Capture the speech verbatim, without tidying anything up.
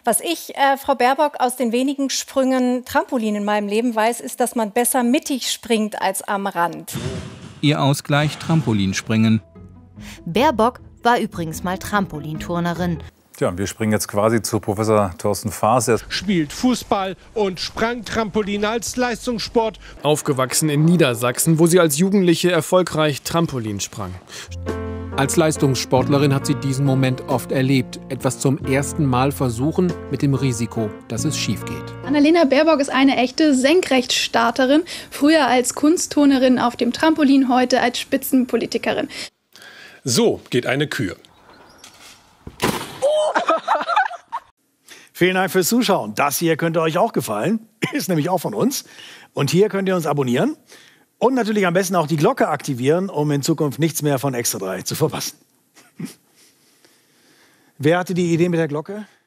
Was ich, äh, Frau Baerbock, aus den wenigen Sprüngen Trampolin in meinem Leben weiß, ist, dass man besser mittig springt als am Rand. Ihr Ausgleich Trampolinspringen. Baerbock war übrigens mal Trampolinturnerin. Tja, wir springen jetzt quasi zu Professor Thorsten Faas. Er spielt Fußball und sprang Trampolin als Leistungssport. Aufgewachsen in Niedersachsen, wo sie als Jugendliche erfolgreich Trampolin sprang. Als Leistungssportlerin hat sie diesen Moment oft erlebt. Etwas zum ersten Mal versuchen mit dem Risiko, dass es schief geht. Annalena Baerbock ist eine echte Senkrechtstarterin. Früher als Kunstturnerin auf dem Trampolin, heute als Spitzenpolitikerin. So geht eine Kür. Vielen Dank fürs Zuschauen. Das hier könnte euch auch gefallen. Ist nämlich auch von uns. Und hier könnt ihr uns abonnieren. Und natürlich am besten auch die Glocke aktivieren, um in Zukunft nichts mehr von Extra drei zu verpassen. Wer hatte die Idee mit der Glocke?